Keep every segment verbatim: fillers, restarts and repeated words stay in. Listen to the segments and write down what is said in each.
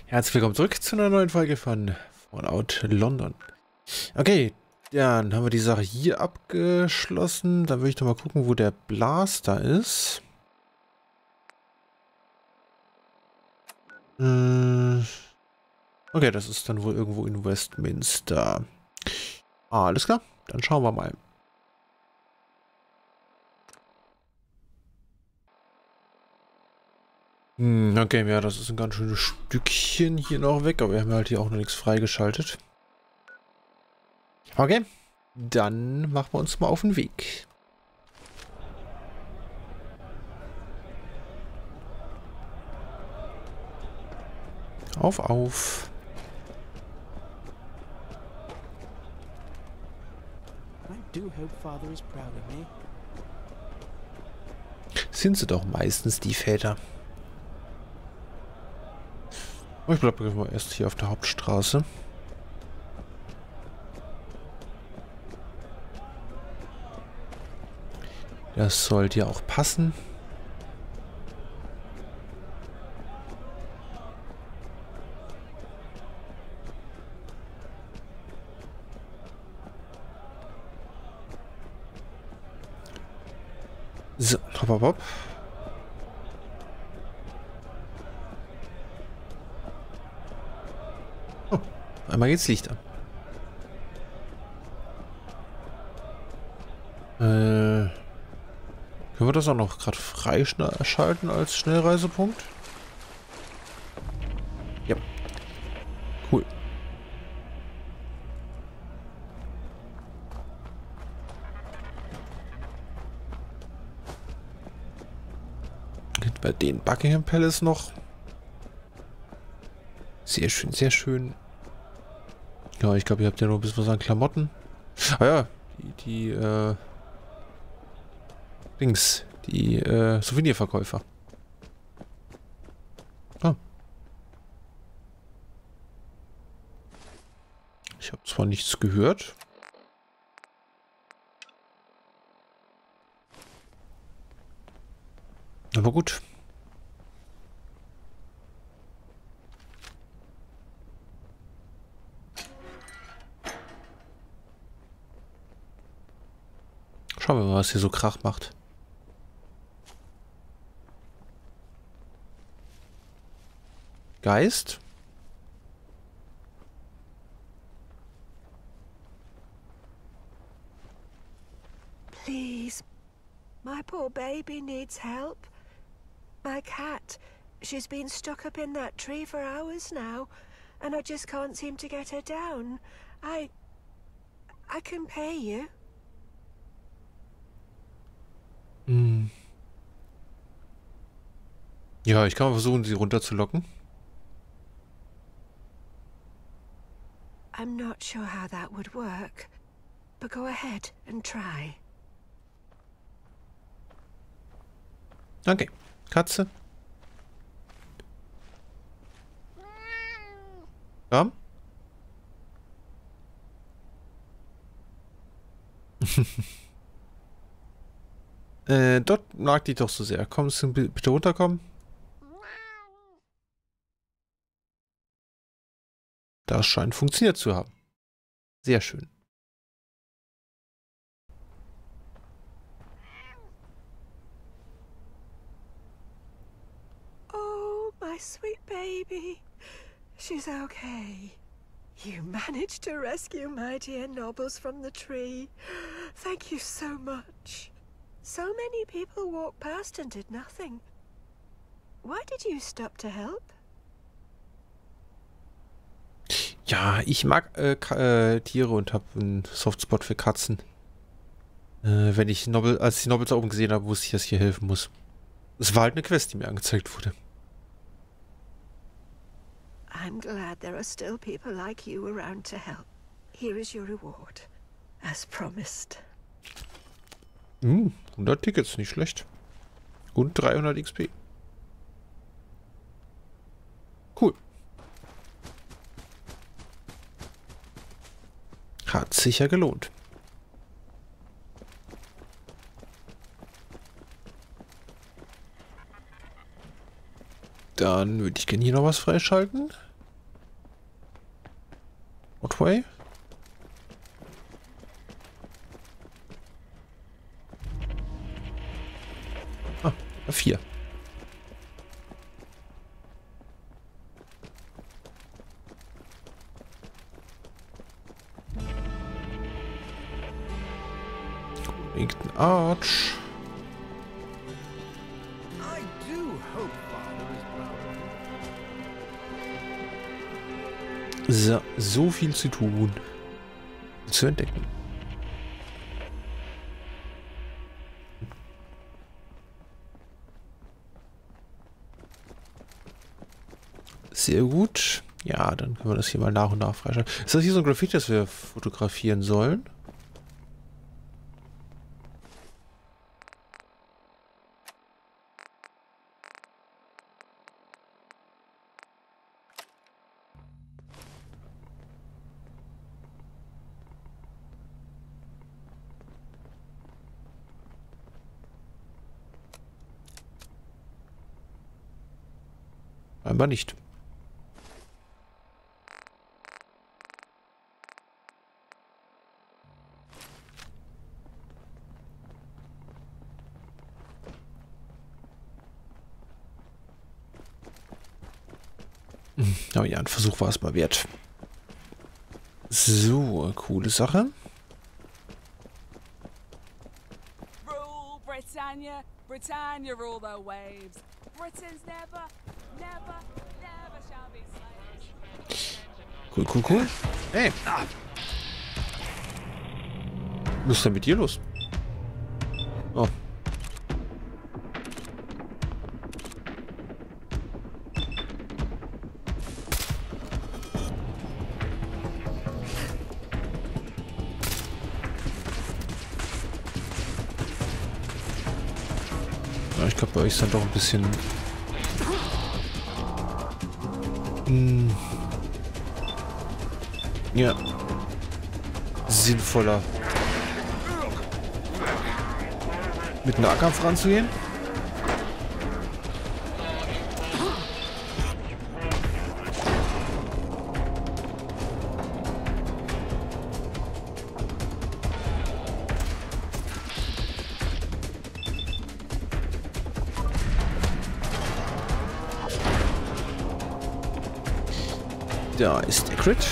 Herzlich willkommen zurück zu einer neuen Folge von Fallout London. Okay, dann haben wir die Sache hier abgeschlossen. Dann würde ich doch mal gucken, wo der Blaster ist. Hm. Okay, das ist dann wohl irgendwo in Westminster. Ah, alles klar, dann schauen wir mal. Hm, okay, ja, das ist ein ganz schönes Stückchen hier noch weg, aber wir haben halt hier auch noch nichts freigeschaltet. Okay, dann machen wir uns mal auf den Weg. Auf, auf. Sind sie doch meistens die Väter. Oh, ich bleibe mal erst hier auf der Hauptstraße. Das sollte ja auch passen. So, hopp, hopp, hopp. Oh, einmal geht's Licht an. Äh, können wir das auch noch gerade freischalten als Schnellreisepunkt? Ja. Cool. Bei den Buckingham Palace noch. Sehr schön, sehr schön. Ja, ich glaube, ihr habt ja noch ein bisschen was an Klamotten. Ah ja, die, die äh, Dings, die äh, Souvenirverkäufer. Ah. Ich habe zwar nichts gehört. Aber gut. Schauen wir mal, was hier so Krach macht. Geist? Please, my poor baby needs help. My cat, she's been stuck up in that tree for hours now, and I just can't seem to get her down. I... I can pay you. Hm. Ja, ich kann mal versuchen, sie runterzulocken. I'm not sure how that would work, but go ahead and try. Okay, Katze. Komm. äh, dort mag die doch so sehr. Kommst du bitte runterkommen? Das scheint funktioniert zu haben. Sehr schön. Oh, my sweet baby. She's okay. You managed to rescue my dear Nobbles from the tree. Thank you so much. So many people walked past and did nothing. Why did you stop to help? Ja, ich mag äh, äh, Tiere und habe einen Softspot für Katzen. Äh, wenn ich Nobel, als ich Nobels da oben gesehen habe, wusste ich, dass ich hier helfen muss. Es war halt eine Quest, die mir angezeigt wurde. I'm glad there are still people like you around to help. Here is your reward, as promised. Hm, hundert Tickets, nicht schlecht. Und dreihundert X P. Cool. Hat sich ja gelohnt. Dann würde ich gerne hier noch was freischalten. Otway? Ah, vier. Irgendein Arch. I do hope Father is proud of me. So, so viel zu tun. Zu entdecken. Sehr gut. Ja, dann können wir das hier mal nach und nach freischalten. Ist das hier so ein Graffiti, das wir fotografieren sollen? Scheinbar nicht. Aber ja, ein Versuch war es mal wert. So, coole Sache. Rule Britannia, Britannia rule the waves. Britons never, never, never shall be slaves. Cool, cool, cool. Hey. Was ist denn mit dir los? Oh. Ja, ich glaube, bei euch ist dann doch ein bisschen... Hm. Ja. Sinnvoller. Mit einem Nahkampf ranzugehen. Da ist der Crit.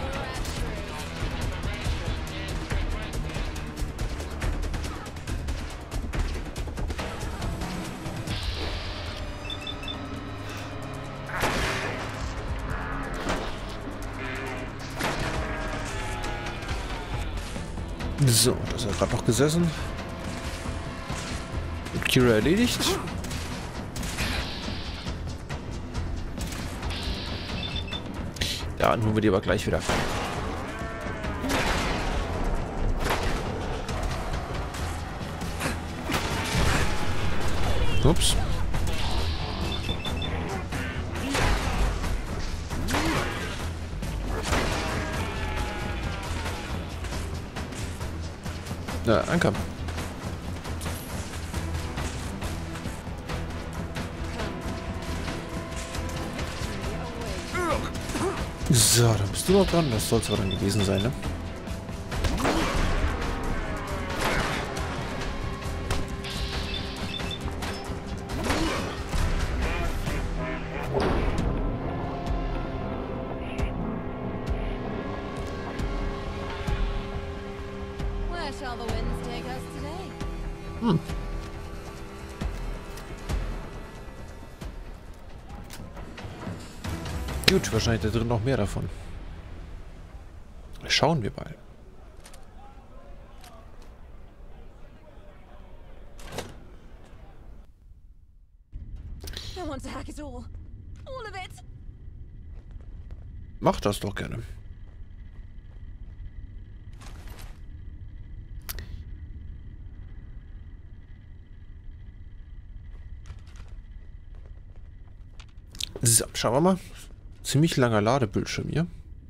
So, das hat gerade noch gesessen. Und Kira erledigt. Ja, dann holen wir die aber gleich wieder. Ups. Na, Anker. So, dann bist du noch dran. Das soll es aber dann gewesen sein, ne? Where shall the winds take us today? Hm. Gut, wahrscheinlich da drin noch mehr davon. Schauen wir mal. I want to hack it all. All of it. Mach das doch gerne. So, schauen wir mal. Ziemlich langer Ladebildschirm hier.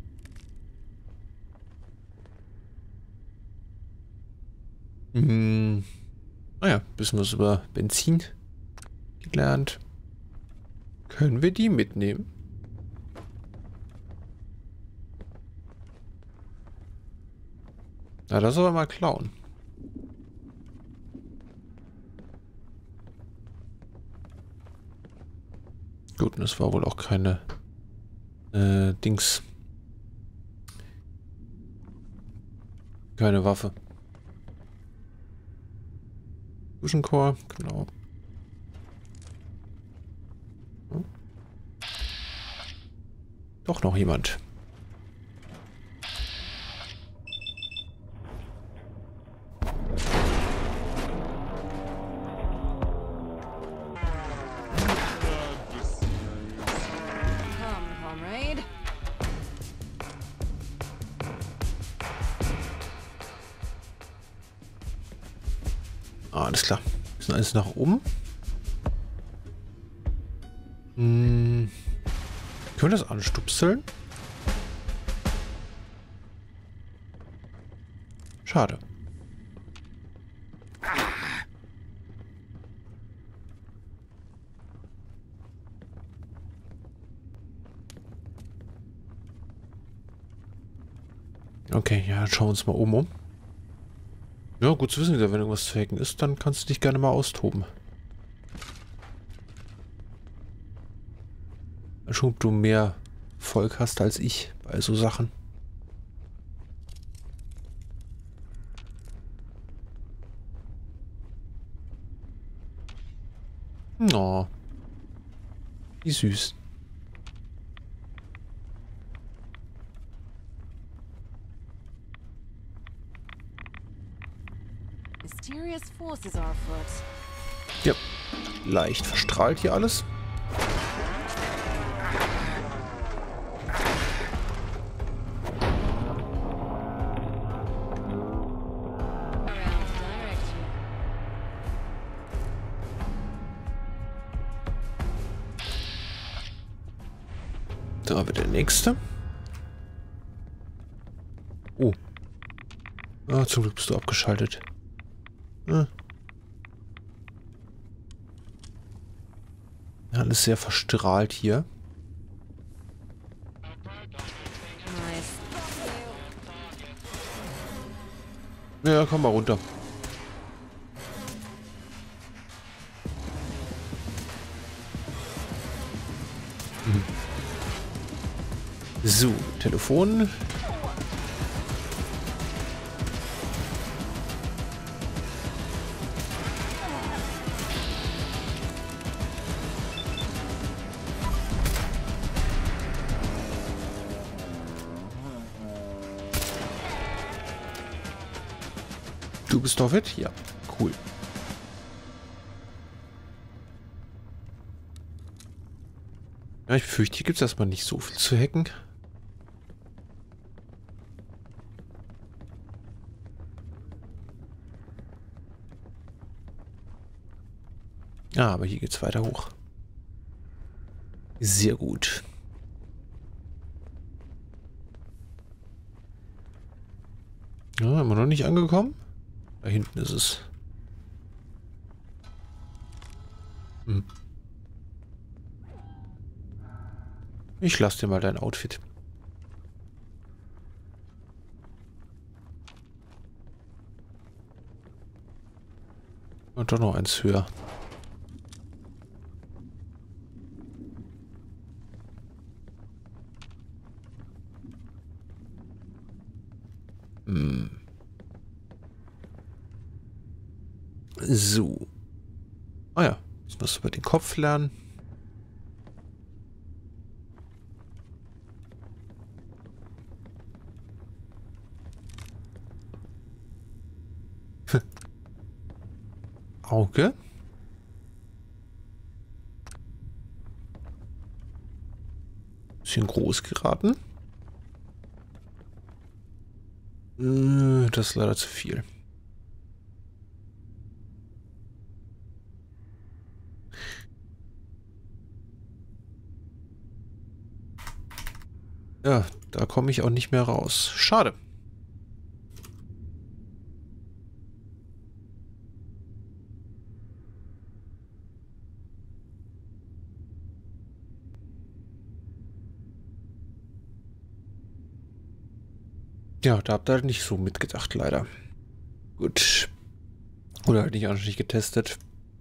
Hm. Naja, ein bisschen was über Benzin gelernt. Können wir die mitnehmen? Na, das soll er mal klauen. Gut, und das war wohl auch keine äh, Dings. Keine Waffe. Fusion Core, genau. Hm. Doch noch jemand. Come, comrade. Ah, alles klar. Müssen alles nach oben. Hm. Können wir das anstupseln? Schade. Okay, ja, dann schauen wir uns mal oben um. Ja, gut zu wissen, wenn irgendwas zu hacken ist, dann kannst du dich gerne mal austoben. Schon, ob du mehr Volk hast als ich bei so Sachen. Oh, wie süß. Mysterious forces are afoot. Ja, leicht verstrahlt hier alles. Around to direct you. Da wird der nächste. Oh. Ah, zum Glück bist du abgeschaltet. Hm. Alles sehr verstrahlt hier. Nice. Ja, komm mal runter. Hm. So, Telefon. Du bist doch fit? Ja, cool. Ja, ich befürchte, hier gibt es erstmal nicht so viel zu hacken. Ah, aber hier geht's weiter hoch. Sehr gut. Ja, immer noch nicht angekommen. Da hinten ist es. Hm. Ich lasse dir mal dein Outfit. Und doch noch eins höher. Hm. So. Ah ja, jetzt musst du über den Kopf lernen. Auge. Bisschen groß geraten. Äh, Das ist leider zu viel. Ja, da komme ich auch nicht mehr raus. Schade. Ja, da habt ihr halt nicht so mitgedacht, leider. Gut. Oder halt nicht anständig getestet.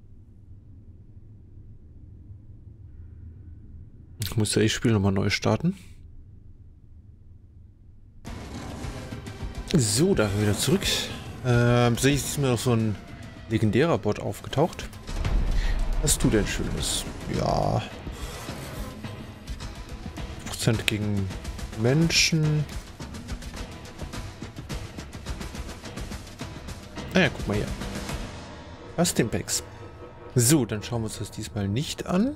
Ich muss ja das Spiel nochmal neu starten. So, da wieder zurück. Ähm, sehe ich, ist mir noch so ein legendärer Bot aufgetaucht. Was hast du denn Schönes? Ja. Prozent gegen Menschen. Ah ja, guck mal hier. Was den Packs. So, dann schauen wir uns das diesmal nicht an.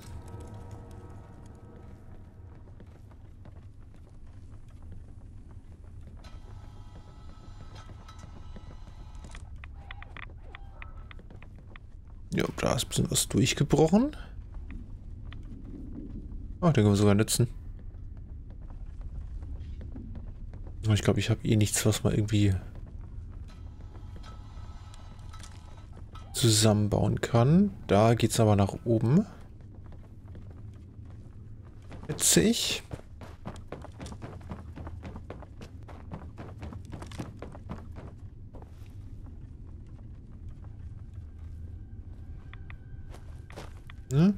Ja, da ist ein bisschen was durchgebrochen. Oh, den können wir sogar nutzen. Ich glaube, ich habe eh nichts, was man irgendwie zusammenbauen kann. Da geht es aber nach oben. Witzig. Ne?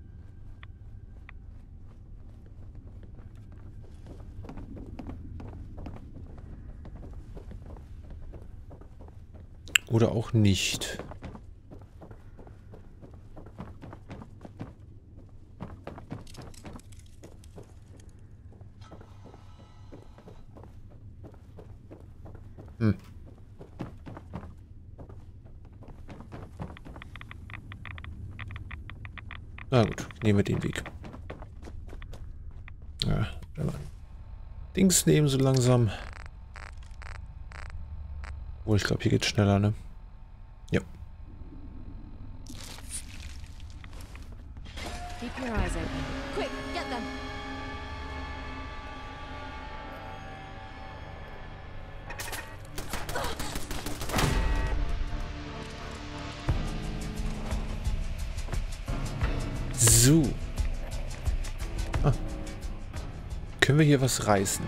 Oder auch nicht. Hm. Na gut, nehmen wir den Weg. Ja, wenn wir Dings nehmen so langsam. Oh, ich glaube, hier geht's schneller, ne? Ja. Keep your eyes open. Quick, get them. So. Ah. Können wir hier was reißen?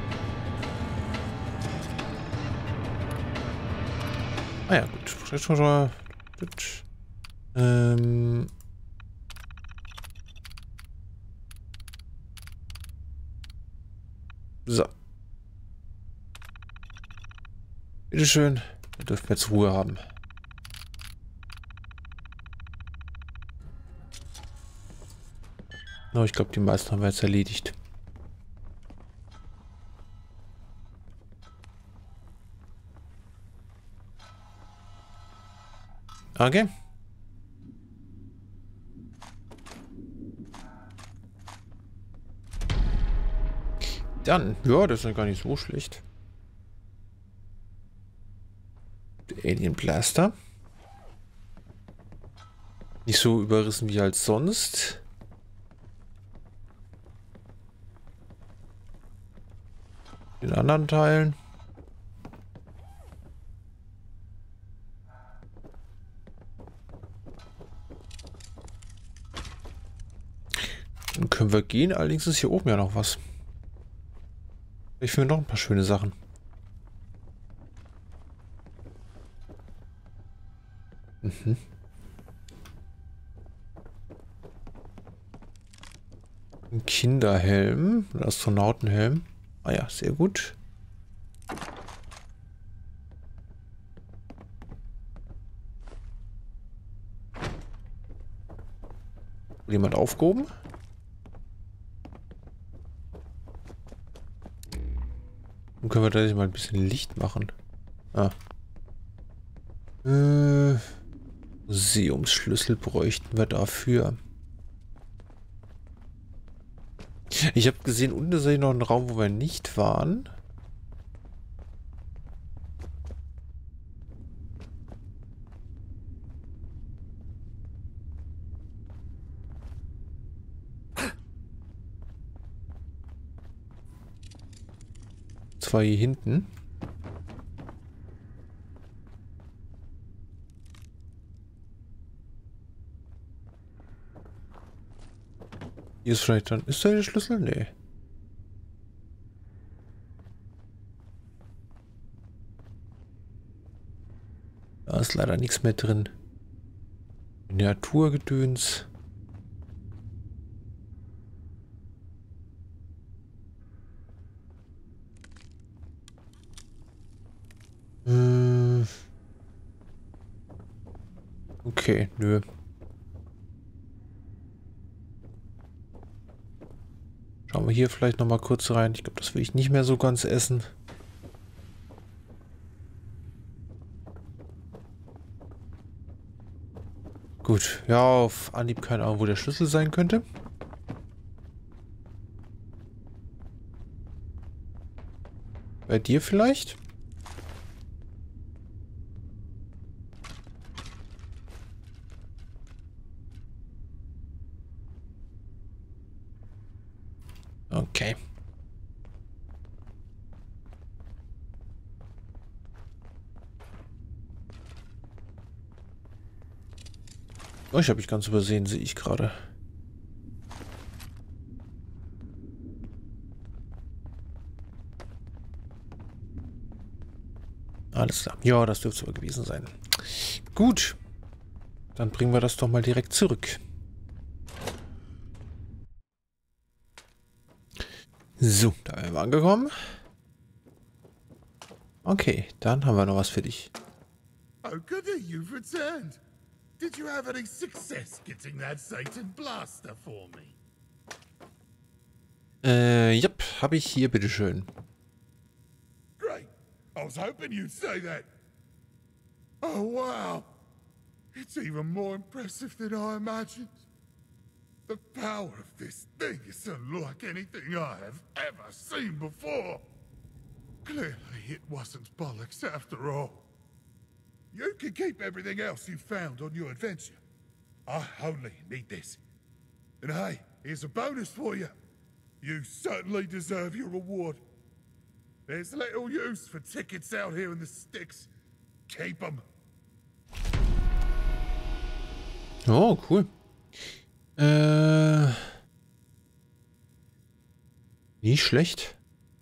Ah ja, gut. Jetzt schon mal. Gut. Ähm. So. Bitteschön. Wir dürfen jetzt Ruhe haben. No, ich glaube, die meisten haben wir jetzt erledigt. Okay. Dann, ja, das ist ja gar nicht so schlecht. Der Alien Blaster. Nicht so überrissen wie als sonst. Den anderen Teilen. Dann können wir gehen, allerdings ist hier oben ja noch was. Ich finde noch ein paar schöne Sachen. Mhm. Ein Kinderhelm, ein Astronautenhelm. Ah ja, sehr gut. Wurde jemand aufgehoben? Dann können wir da mal ein bisschen Licht machen. Ah. Äh, Museumsschlüssel bräuchten wir dafür. Ich habe gesehen, unten ist noch ein Raum, wo wir nicht waren. Zwar hier hinten. Hier ist vielleicht dann... Ist da der Schlüssel? Nee. Da ist leider nichts mehr drin. Miniaturgedöns. Hm. Okay, nö. Schauen wir hier vielleicht noch mal kurz rein. Ich glaube, das will ich nicht mehr so ganz essen. Gut, ja, auf Anhieb keine Ahnung, wo der Schlüssel sein könnte. Bei dir vielleicht? Okay. Oh, ich habe ich ganz übersehen, sehe ich gerade. Alles klar. Ja, das dürfte aber gewesen sein. Gut. Dann bringen wir das doch mal direkt zurück. So, da sind wir angekommen. Okay, dann haben wir noch was für dich. Oh, goody, you've returned. Did you have any success getting that Satan blaster for me? Äh, yep, habe ich hier, bitteschön. Great. I was hoping you'd say that. Oh, wow. It's even more impressive than I imagined. The power of this thing is unlike anything I have ever seen before. Clearly, it wasn't bollocks after all. You can keep everything else you found on your adventure. I only need this. And hey, here's a bonus for you. You certainly deserve your reward. There's little use for tickets out here in the sticks. Keep them. Oh, cool. Äh, nicht schlecht.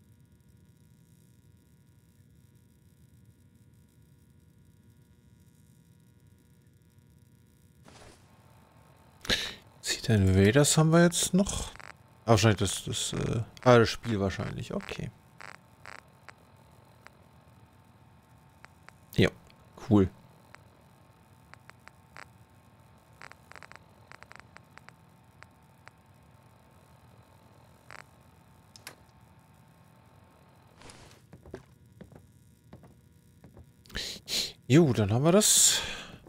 Sieht ein Invaders haben wir jetzt noch. Ah, wahrscheinlich das, das, äh, ah, das Spiel wahrscheinlich. Okay. Ja, cool. Jo, dann haben wir das.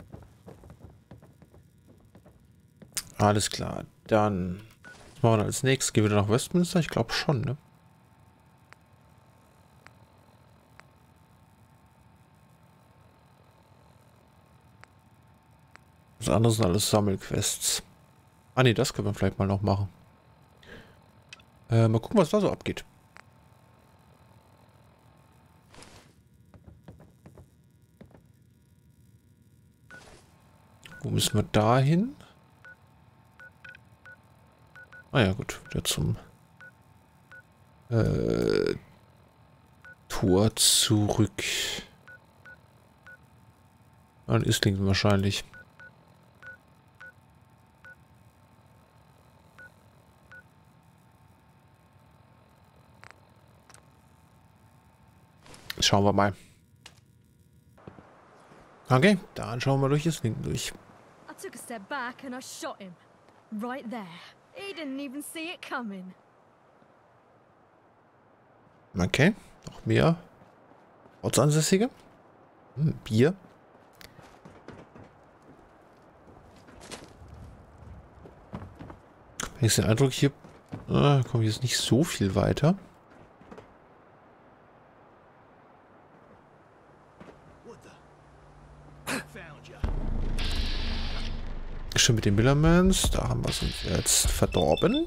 Alles klar. Dann was machen wir als nächstes. Gehen wir nach Westminster? Ich glaube schon, ne? Das andere sind alles Sammelquests. Ah ne, das können wir vielleicht mal noch machen. Äh, mal gucken, was da so abgeht. Wo müssen wir da hin? Ah ja, gut. Wieder zum äh, Tor zurück. An Islington wahrscheinlich. Schauen wir mal. Okay, dann schauen wir durch Islington durch. I took a step back and I shot him. Right there. He didn't even see it coming. Okay, noch mehr Ortsansässige. Hm, Bier. Ich habe den Eindruck, hier äh, komme ich jetzt nicht so viel weiter. Schon mit den Millermans, da haben wir es uns jetzt verdorben.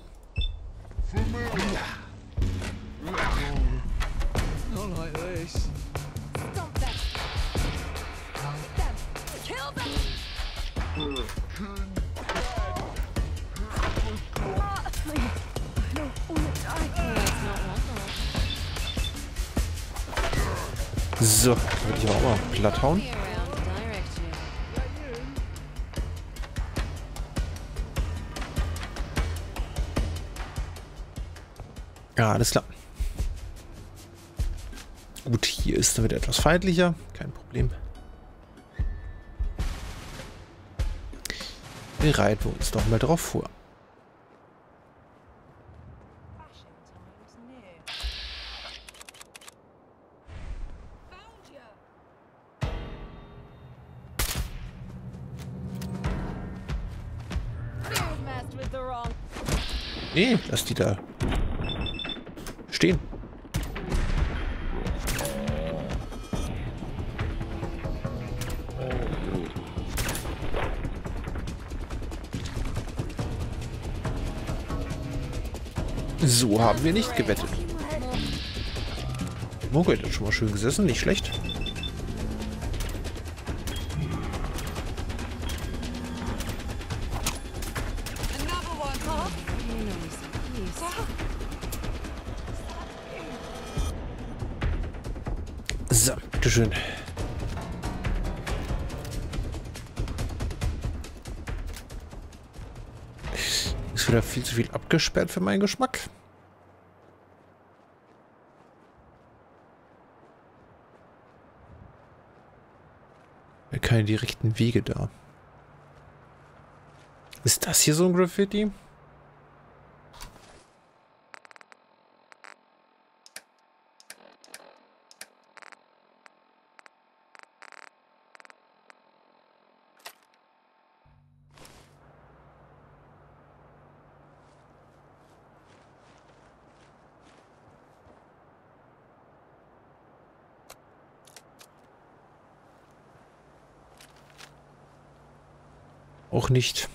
Not like this. Stop them. Them. Kill them. Ah, I don't want to die. It's not like that. So, würde ich aber auch mal platt hauen. Be around direct Ja, alles klar. Gut, hier ist dann wieder etwas feindlicher. Kein Problem. Bereiten wir uns doch mal drauf vor. Nee, lass die da stehen. So haben wir nicht gewettet. Okay, das ist schon mal schön gesessen, nicht schlecht. So, bitteschön. Ist wieder viel zu viel abgesperrt für meinen Geschmack. Keine direkten Wege da. Ist das hier so ein Graffiti? Auch nicht.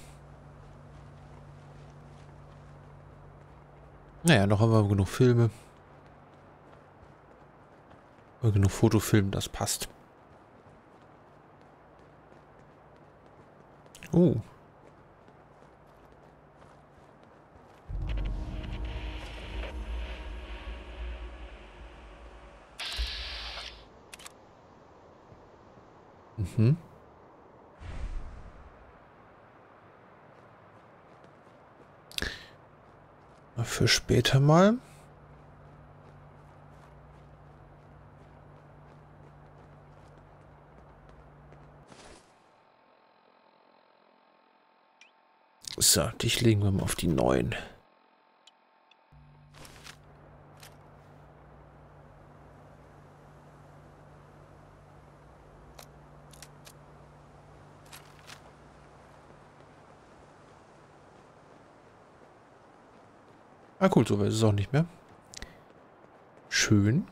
Naja, noch haben wir genug Filme. Genug Fotofilme, das passt. Oh. Mhm. Für später mal. So, dich legen wir mal auf die neuen. Ah cool, so weit ist es auch nicht mehr. Schön.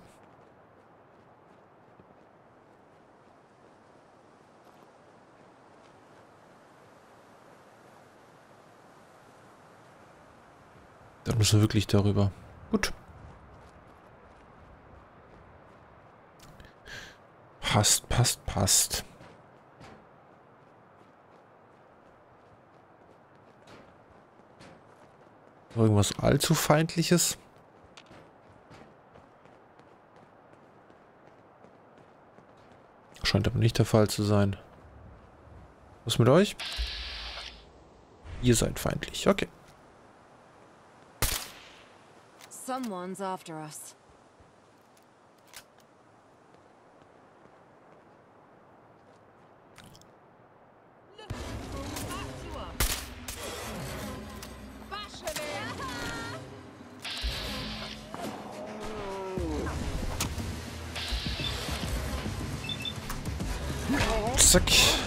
Da müssen wir wirklich darüber. Gut. Passt, passt, passt. Irgendwas allzu Feindliches. Scheint aber nicht der Fall zu sein. Was mit euch? Ihr seid feindlich, okay. Someone's after us. Zack.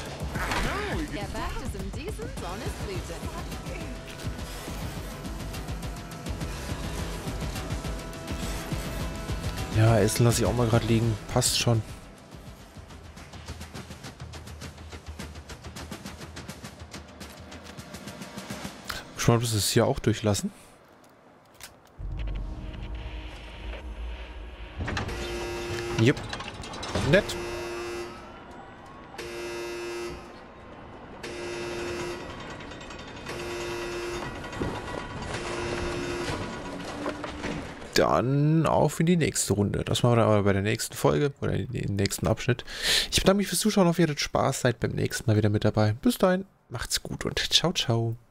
Ja, Essen lasse ich auch mal gerade liegen. Passt schon. Schon mal, dass es hier auch durchlassen. Jupp. Nett. Dann auf in die nächste Runde. Das machen wir dann aber bei der nächsten Folge oder im nächsten Abschnitt. Ich bedanke mich fürs Zuschauen. Auf jeden Fall Spaß. Seid beim nächsten Mal wieder mit dabei. Bis dahin. Macht's gut und ciao, ciao.